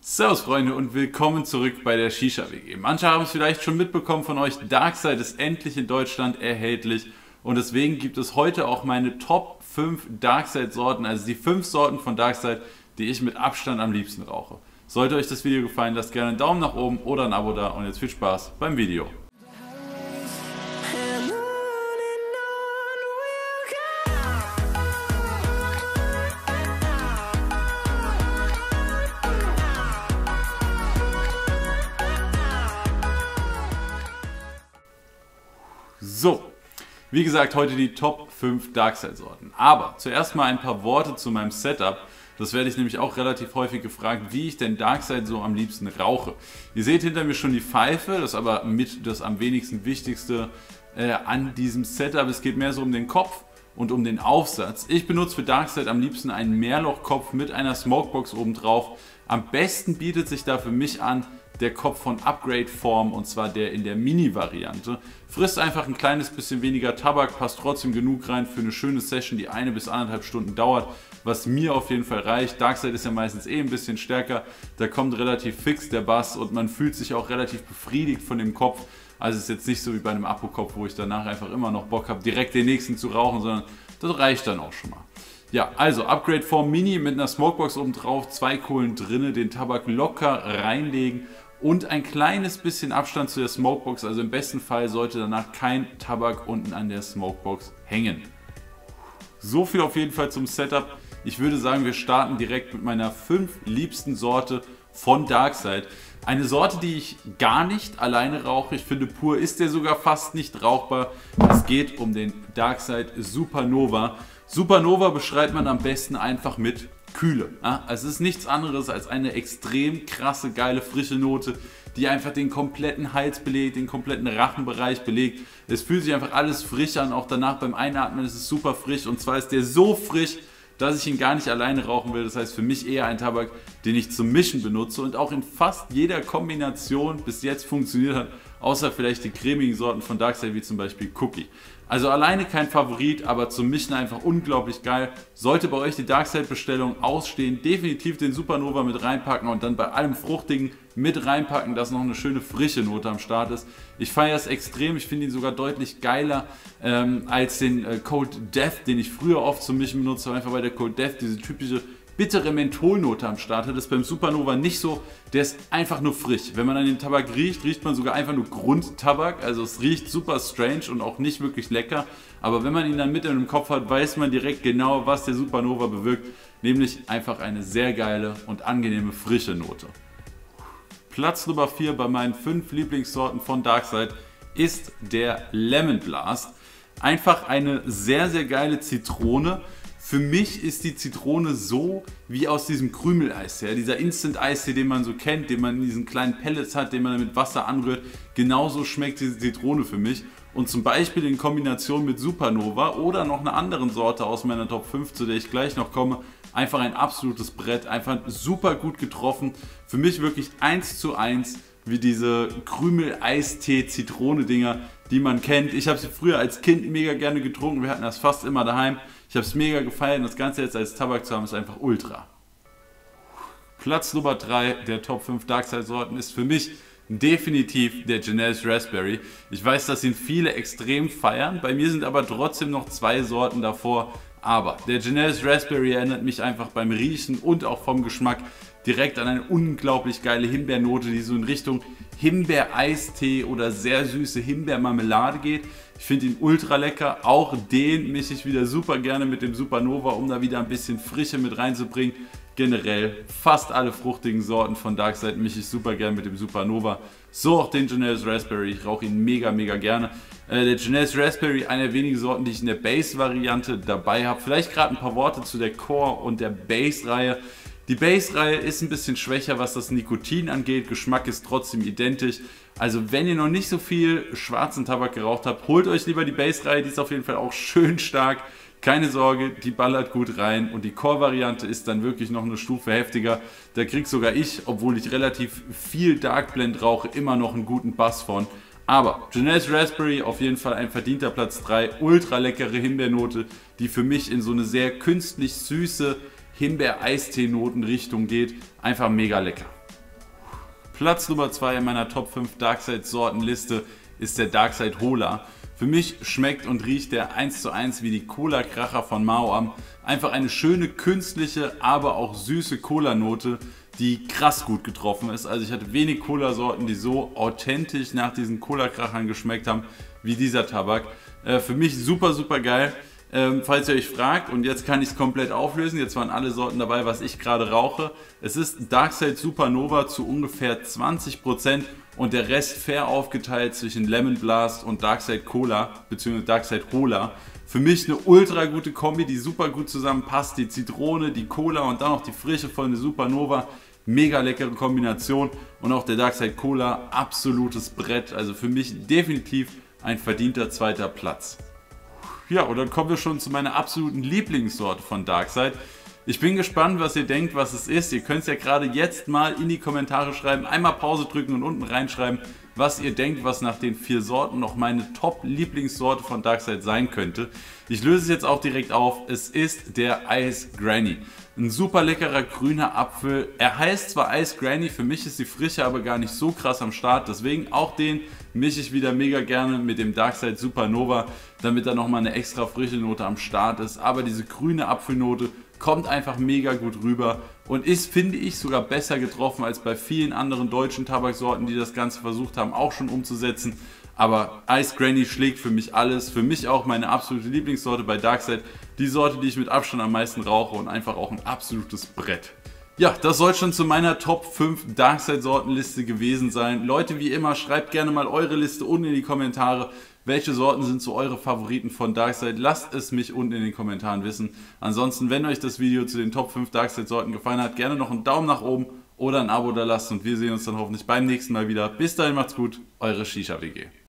Servus Freunde und willkommen zurück bei der Shisha WG. Manche haben es vielleicht schon mitbekommen von euch, Darkside ist endlich in Deutschland erhältlich und deswegen gibt es heute auch meine Top 5 Darkside Sorten, also die 5 Sorten von Darkside, die ich mit Abstand am liebsten rauche. Sollte euch das Video gefallen, lasst gerne einen Daumen nach oben oder ein Abo da und jetzt viel Spaß beim Video. So, wie gesagt, heute die Top 5 Darkside Sorten. Aber zuerst mal ein paar Worte zu meinem Setup. Das werde ich nämlich auch relativ häufig gefragt, wie ich denn Darkside so am liebsten rauche. Ihr seht hinter mir schon die Pfeife, das ist aber mit das am wenigsten Wichtigste an diesem Setup. Es geht mehr so um den Kopf und um den Aufsatz. Ich benutze für Darkside am liebsten einen Mehrlochkopf mit einer Smokebox oben drauf. Am besten bietet sich da für mich an der Kopf von Upgrade Form, und zwar der in der Mini-Variante. Frisst einfach ein kleines bisschen weniger Tabak, passt trotzdem genug rein für eine schöne Session, die 1 bis 1,5 Stunden dauert, was mir auf jeden Fall reicht. Darkside ist ja meistens ein bisschen stärker, da kommt relativ fix der Bass und man fühlt sich auch relativ befriedigt von dem Kopf. Also es ist jetzt nicht so wie bei einem Apo-Kopf, wo ich danach einfach immer noch Bock habe, direkt den nächsten zu rauchen, sondern das reicht dann auch schon mal. Ja, also Upgrade Form Mini mit einer Smokebox oben drauf, 2 Kohlen drinne, den Tabak locker reinlegen und ein kleines bisschen Abstand zu der Smokebox, also im besten Fall sollte danach kein Tabak unten an der Smokebox hängen. So viel auf jeden Fall zum Setup. Ich würde sagen, wir starten direkt mit meiner 5 liebsten Sorte von Darkside. Eine Sorte, die ich gar nicht alleine rauche. Ich finde, pur ist der sogar fast nicht rauchbar. Es geht um den Darkside Supernova. Supernova beschreibt man am besten einfach mit Kühle. Also es ist nichts anderes als eine extrem krasse, geile, frische Note, die einfach den kompletten Hals belegt, den kompletten Rachenbereich belegt. Es fühlt sich einfach alles frisch an, auch danach beim Einatmen ist es super frisch. Und zwar ist der so frisch, dass ich ihn gar nicht alleine rauchen will. Das heißt für mich eher ein Tabak, den ich zum Mischen benutze und auch in fast jeder Kombination bis jetzt funktioniert hat, außer vielleicht die cremigen Sorten von Darkside, wie zum Beispiel Cookie. Also alleine kein Favorit, aber zum Mischen einfach unglaublich geil. Sollte bei euch die Darkside-Bestellung ausstehen, definitiv den Supernova mit reinpacken und dann bei allem Fruchtigen mit reinpacken, dass noch eine schöne frische Note am Start ist. Ich feiere es extrem, ich finde ihn sogar deutlich geiler als den Cold Death, den ich früher oft zum Mischen benutzt habe, einfach weil der Cold Death diese typische bittere Mentholnote am Start hat. Das ist beim Supernova nicht so, der ist einfach nur frisch. Wenn man an den Tabak riecht, riecht man sogar einfach nur Grundtabak, also es riecht super strange und auch nicht wirklich lecker, aber wenn man ihn dann mit im Kopf hat, weiß man direkt genau, was der Supernova bewirkt, nämlich einfach eine sehr geile und angenehme frische Note. Platz Nummer 4 bei meinen 5 Lieblingssorten von Darkside ist der Lemon Blast. Einfach eine sehr, sehr geile Zitrone. Für mich ist die Zitrone so wie aus diesem Krümeleistee, dieser Instant-Eistee, den man so kennt, den man in diesen kleinen Pellets hat, den man mit Wasser anrührt. Genauso schmeckt diese Zitrone für mich. Und zum Beispiel in Kombination mit Supernova oder noch einer anderen Sorte aus meiner Top 5, zu der ich gleich noch komme, einfach ein absolutes Brett, einfach super gut getroffen. Für mich wirklich 1:1 wie diese Krümel-Eistee-Zitrone-Dinger, die man kennt. Ich habe sie früher als Kind mega gerne getrunken, wir hatten das fast immer daheim. Ich habe es mega gefeiert und das Ganze jetzt als Tabak zu haben, ist einfach ultra. Platz Nummer 3 der Top 5 Darkside-Sorten ist für mich definitiv der Genesis Raspberry. Ich weiß, dass ihn viele extrem feiern, bei mir sind aber trotzdem noch 2 Sorten davor. Aber der Genesis Raspberry erinnert mich einfach beim Riechen und auch vom Geschmack direkt an eine unglaublich geile Himbeernote, die so in Richtung Himbeereistee oder sehr süße Himbeermarmelade geht. Ich finde ihn ultra lecker. Auch den mische ich wieder super gerne mit dem Supernova, um da wieder ein bisschen Frische mit reinzubringen. Generell fast alle fruchtigen Sorten von Darkside mische ich super gerne mit dem Supernova. So auch den Genesis Raspberry. Ich rauche ihn mega, mega gerne. Der Genesis Raspberry, eine der wenigen Sorten, die ich in der Base-Variante dabei habe. Vielleicht gerade ein paar Worte zu der Core- und der Base-Reihe. Die Base-Reihe ist ein bisschen schwächer, was das Nikotin angeht. Geschmack ist trotzdem identisch. Also wenn ihr noch nicht so viel schwarzen Tabak geraucht habt, holt euch lieber die Base-Reihe. Die ist auf jeden Fall auch schön stark. Keine Sorge, die ballert gut rein. Und die Core-Variante ist dann wirklich noch eine Stufe heftiger. Da krieg sogar ich, obwohl ich relativ viel Dark Blend rauche, immer noch einen guten Bass von. Aber Genesis Raspberry auf jeden Fall ein verdienter Platz 3. Ultra leckere Himbeernote, die für mich in so eine sehr künstlich süße Himbeer-Eistee-Noten-Richtung geht. Einfach mega lecker. Platz Nummer 2 in meiner Top 5 Darkside-Sortenliste ist der Darkside Hola. Für mich schmeckt und riecht der 1:1 wie die Cola-Kracher von Mao-Am. Einfach eine schöne, künstliche, aber auch süße Cola-Note, die krass gut getroffen ist. Also ich hatte wenig Cola-Sorten, die so authentisch nach diesen Cola-Krachern geschmeckt haben, wie dieser Tabak. Für mich super, super geil. Falls ihr euch fragt, und jetzt kann ich es komplett auflösen, jetzt waren alle Sorten dabei, was ich gerade rauche. Es ist Darkside Supernova zu ungefähr 20% und der Rest fair aufgeteilt zwischen Lemon Blast und Darkside Cola bzw. Darkside Hola. Für mich eine ultra gute Kombi, die super gut zusammenpasst. Die Zitrone, die Cola und dann noch die Frische von der Supernova. Mega leckere Kombination und auch der Darkside Cola, absolutes Brett. Also für mich definitiv ein verdienter zweiter Platz. Ja, und dann kommen wir schon zu meiner absoluten Lieblingssorte von Darkside. Ich bin gespannt, was ihr denkt, was es ist. Ihr könnt es ja gerade jetzt mal in die Kommentare schreiben, einmal Pause drücken und unten reinschreiben, was ihr denkt, was nach den 4 Sorten noch meine Top-Lieblingssorte von Darkside sein könnte. Ich löse es jetzt auch direkt auf. Es ist der Ice Granny. Ein super leckerer grüner Apfel. Er heißt zwar Ice Granny, für mich ist die Frische aber gar nicht so krass am Start. Deswegen auch den mische ich wieder mega gerne mit dem Darkside Supernova, damit da nochmal eine extra frische Note am Start ist. Aber diese grüne Apfelnote kommt einfach mega gut rüber und ist, finde ich, sogar besser getroffen als bei vielen anderen deutschen Tabaksorten, die das Ganze versucht haben, auch schon umzusetzen. Aber Ice Granny schlägt für mich alles. Für mich auch meine absolute Lieblingssorte bei Darkside. Die Sorte, die ich mit Abstand am meisten rauche und einfach auch ein absolutes Brett. Ja, das soll schon zu meiner Top 5 Darkside-Sortenliste gewesen sein. Leute, wie immer, schreibt gerne mal eure Liste unten in die Kommentare. Welche Sorten sind so eure Favoriten von Darkside? Lasst es mich unten in den Kommentaren wissen. Ansonsten, wenn euch das Video zu den Top 5 Darkside-Sorten gefallen hat, gerne noch einen Daumen nach oben oder ein Abo da lasst und wir sehen uns dann hoffentlich beim nächsten Mal wieder. Bis dahin, macht's gut, eure Shisha WG.